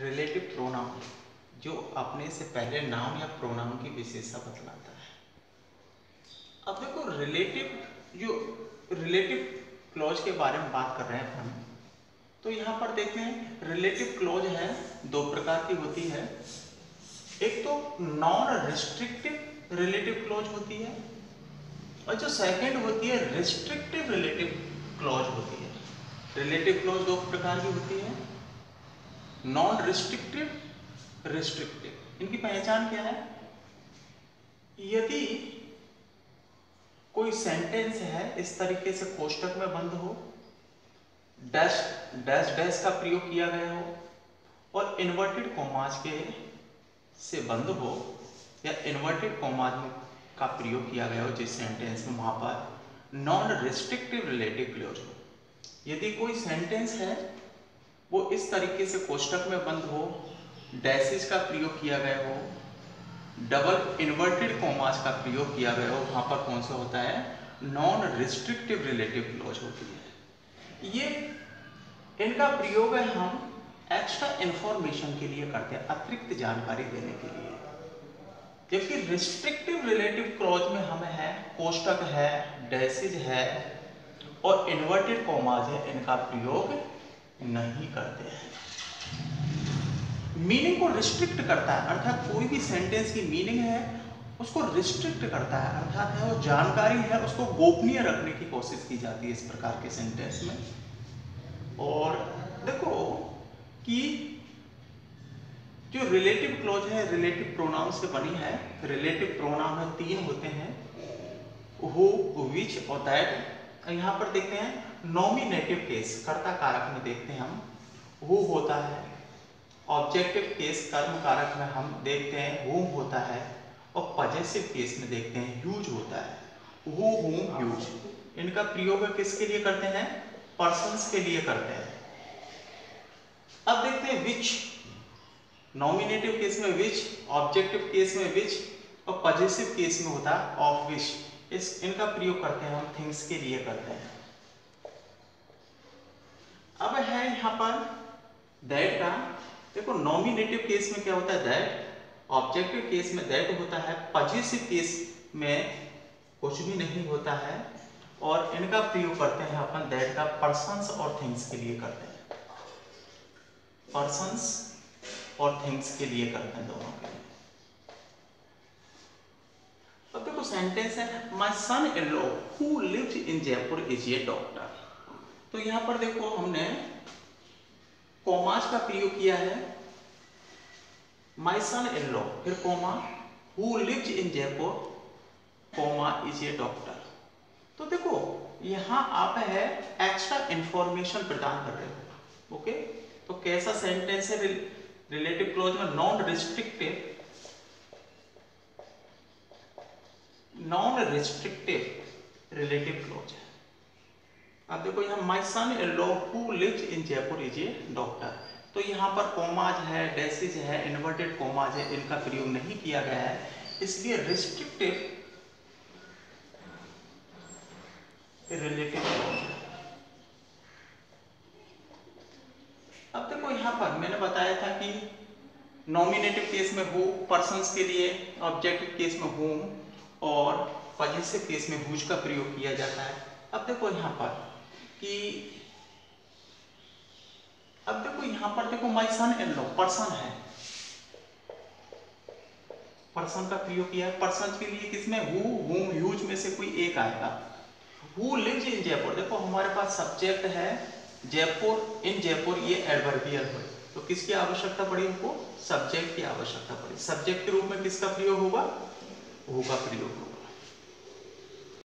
Relative pronoun जो अपने से पहले नाउन या प्रोनाउन की विशेषता बतलाता है। अब देखो रिलेटिव क्लॉज के बारे में बात कर रहे हैं हम, तो यहाँ पर देखते हैं रिलेटिव क्लॉज है दो प्रकार की होती है। एक तो नॉन रिस्ट्रिक्टिव रिलेटिव क्लॉज होती है और जो सेकंड होती है रिस्ट्रिक्टिव रिलेटिव क्लॉज होती है। रिलेटिव क्लॉज दो प्रकार की होती है, नॉन रिस्ट्रिक्टिव, रिस्ट्रिक्टिव। इनकी पहचान क्या है? यदि कोई सेंटेंस है इस तरीके से कोष्टक में बंद हो, डैश डैश डैश का प्रयोग किया गया हो और इन्वर्टेड कॉमास के से बंद हो या इन्वर्टेड कॉमास का प्रयोग किया गया हो जिस सेंटेंस में, वहां पर नॉन रिस्ट्रिक्टिव रिलेटिव क्लॉज हो। यदि कोई सेंटेंस है वो इस तरीके से कोष्टक में बंद हो, डैशेस का प्रयोग किया गया हो, डबल इन्वर्टेड कॉमास का प्रयोग किया गया हो, वहां पर कौन सा होता है? नॉन रिस्ट्रिक्टिव रिलेटिव क्लॉज होती है। ये इनका प्रयोग है हम एक्स्ट्रा इंफॉर्मेशन के लिए करते हैं, अतिरिक्त जानकारी देने के लिए। जबकि रिस्ट्रिक्टिव रिलेटिव क्लॉज में हमें है कोष्टक है, डैशेज है और इन्वर्टेड कॉमास है, इनका प्रयोग नहीं करते हैं। मीनिंग को रिस्ट्रिक्ट करता है, अर्थात कोई भी सेंटेंस की मीनिंग है उसको रिस्ट्रिक्ट करता है, अर्थात है वो जानकारी है उसको गोपनीय रखने की कोशिश की जाती है इस प्रकार के सेंटेंस में। और देखो कि जो रिलेटिव क्लॉज है रिलेटिव प्रोनाउन से बनी है। रिलेटिव प्रोनाउन में तीन होते हैं, हु, विच और दैट। यहाँ पर देखते हैं नॉमिनेटिव केस, कर्ता कारक में देखते हैं हम हु होता है, ऑब्जेक्टिव केस कर्म कारक में हम देखते हैं हुम होता है और पजेसिव केस में देखते हैं यूज होता है, हु, हुम, यूज। इनका प्रयोग किसके लिए करते हैं? पर्सन्स के लिए करते हैं। अब देखते हैं विच। नॉमिनेटिव केस में विच, ऑब्जेक्टिव केस में विच और पजेसिव केस में होता है ऑफ विच। इनका प्रयोग करते हैं हम थिंग्स के लिए करते हैं। अब है यहाँ पर दैट का। देखो नॉमिनेटिव केस में क्या होता है? दैट। ऑब्जेक्टिव केस में दैट होता है, पजेसिव केस में कुछ भी नहीं होता है और इनका प्रयोग करते हैं अपन दैट का पर्सन्स और थिंग्स के लिए करते हैं। पर्सन्स और थिंग्स के लिए करते हैं, दोनों के लिए। अब देखो सेंटेंस है my son in law who lives in Jaipur is a doctor. तो यहां पर देखो हमने कॉमास का प्रयोग किया है, माय सन इन लॉ फिर comma, who lives in Jaipur comma is a doctor. तो देखो यहां आप है एक्स्ट्रा इंफॉर्मेशन प्रदान कर रहे हो। ओके, तो कैसा सेंटेंस है? रिलेटिव क्लॉज में नॉन रिस्ट्रिक्टिव रिलेटिव क्लॉज है। अब देखो यहाँ my son in law who lives in Jaipur is a doctor. तो यहाँ पर कॉमाज है, डैशेज है, इन्वर्टेड कॉमाज है, इनका प्रयोग नहीं किया गया है, इसलिए रिस्ट्रिक्टिव रिलेटिव क्लॉज है। अब देखो यहाँ पर मैंने बताया था कि नॉमिनेटिव केस में हु, पर्सन्स के लिए, ऑब्जेक्टिव केस में हुम और पजेसिव केस में हुज का प्रयोग किया जाता है। अब देखो यहाँ पर कि my son in law person है, पर्सन का प्रयोग किया है। पर्सन के लिए किसमें? हु, हुम, यूज में से कोई एक आएगा। हु लिव्स इन जयपुर, देखो हमारे पास सब्जेक्ट है जयपुर, इन जयपुर, ये एडवर्बियल है, तो किसकी आवश्यकता पड़ी? हमको सब्जेक्ट की आवश्यकता पड़ी। सब्जेक्ट के रूप में किसका प्रयोग होगा? हु का प्रयोग होगा।